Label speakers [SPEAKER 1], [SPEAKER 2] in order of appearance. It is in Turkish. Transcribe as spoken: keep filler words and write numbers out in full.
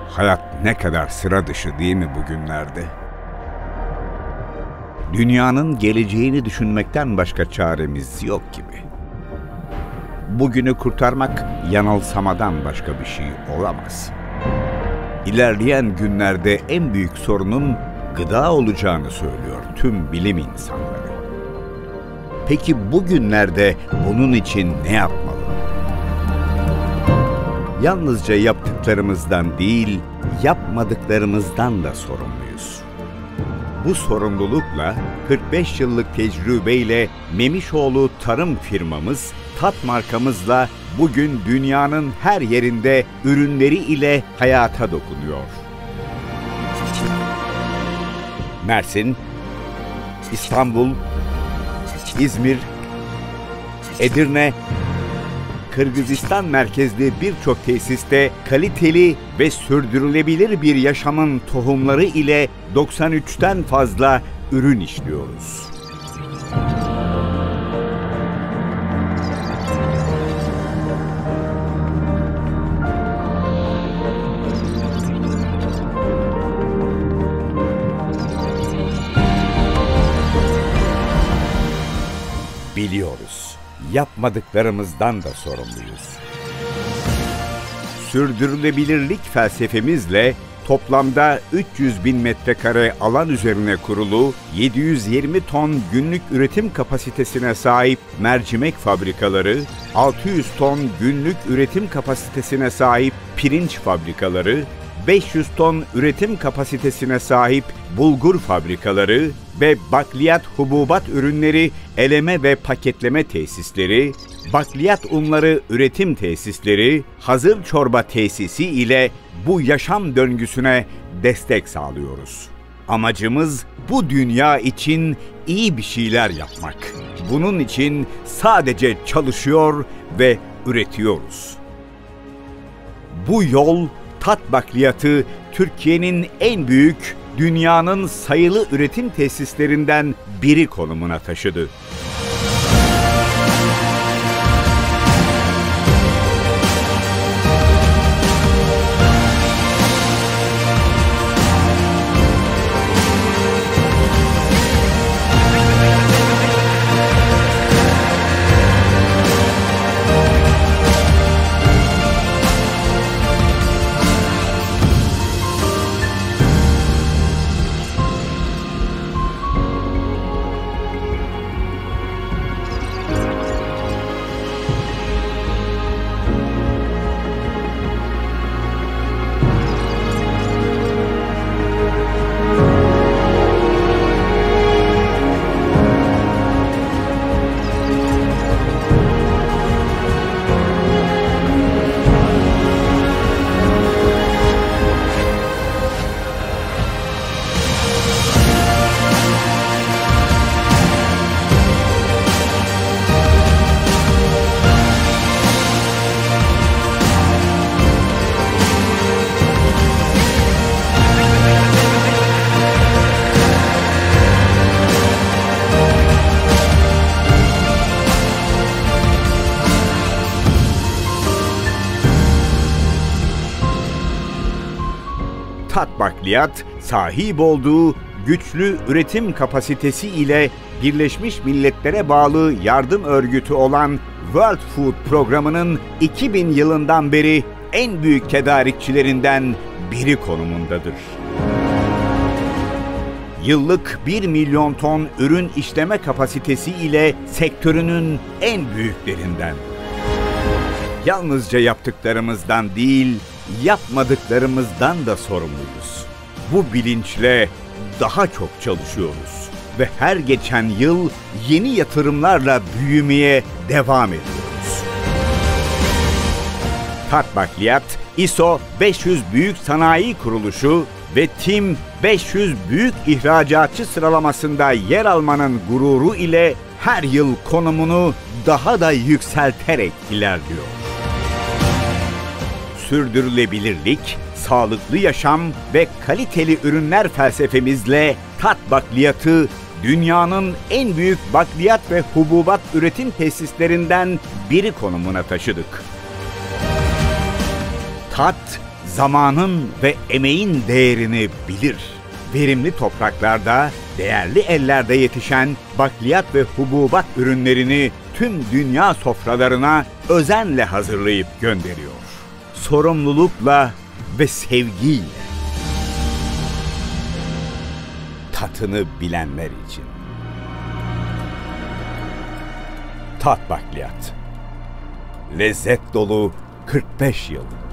[SPEAKER 1] Hayat ne kadar sıra dışı değil mi bugünlerde? Dünyanın geleceğini düşünmekten başka çaremiz yok gibi. Bugünü kurtarmak yanılsamadan başka bir şey olamaz. İlerleyen günlerde en büyük sorunun gıda olacağını söylüyor tüm bilim insanları. Peki bugünlerde bunun için ne yapmalı? Yalnızca yaptıklarımızdan değil, yapmadıklarımızdan da sorumluyuz. Bu sorumlulukla kırk beş yıllık tecrübeyle Memişoğlu tarım firmamız, Tat markamızla bugün dünyanın her yerinde ürünleri ile hayata dokunuyor. Mersin, İstanbul, İzmir, Edirne, Kırgızistan merkezli birçok tesiste kaliteli ve sürdürülebilir bir yaşamın tohumları ile doksan üçten fazla ürün işliyoruz. Biliyoruz, yapmadıklarımızdan da sorumluyuz. Sürdürülebilirlik felsefemizle toplamda üç yüz bin metrekare alan üzerine kurulu yedi yüz yirmi ton günlük üretim kapasitesine sahip mercimek fabrikaları, altı yüz ton günlük üretim kapasitesine sahip pirinç fabrikaları, beş yüz ton üretim kapasitesine sahip bulgur fabrikaları ve bakliyat hububat ürünleri eleme ve paketleme tesisleri, bakliyat unları üretim tesisleri, hazır çorba tesisi ile bu yaşam döngüsüne destek sağlıyoruz. Amacımız bu dünya için iyi bir şeyler yapmak. Bunun için sadece çalışıyor ve üretiyoruz. Bu yol Tat Bakliyatı Türkiye'nin en büyük, dünyanın sayılı üretim tesislerinden biri konumuna taşıdı. Tat Bakliyat, sahip olduğu güçlü üretim kapasitesi ile Birleşmiş Milletler'e bağlı yardım örgütü olan World Food Programı'nın iki bin yılından beri en büyük tedarikçilerinden biri konumundadır. Yıllık bir milyon ton ürün işleme kapasitesi ile sektörünün en büyüklerinden. Yalnızca yaptıklarımızdan değil, yapmadıklarımızdan da sorumluyuz. Bu bilinçle daha çok çalışıyoruz ve her geçen yıl yeni yatırımlarla büyümeye devam ediyoruz. Tat Bakliyat, I S O beş yüz Büyük Sanayi Kuruluşu ve Tim beş yüz Büyük İhracatçı sıralamasında yer almanın gururu ile her yıl konumunu daha da yükselterek ilerliyor. Sürdürülebilirlik, sağlıklı yaşam ve kaliteli ürünler felsefemizle Tat Bakliyatı dünyanın en büyük bakliyat ve hububat üretim tesislerinden biri konumuna taşıdık. Tat, zamanın ve emeğin değerini bilir. Verimli topraklarda, değerli ellerde yetişen bakliyat ve hububat ürünlerini tüm dünya sofralarına özenle hazırlayıp gönderiyor. Sorumlulukla ve sevgiyle. Tatını bilenler için. Tat Bakliyat. Lezzet dolu kırk beş yıl.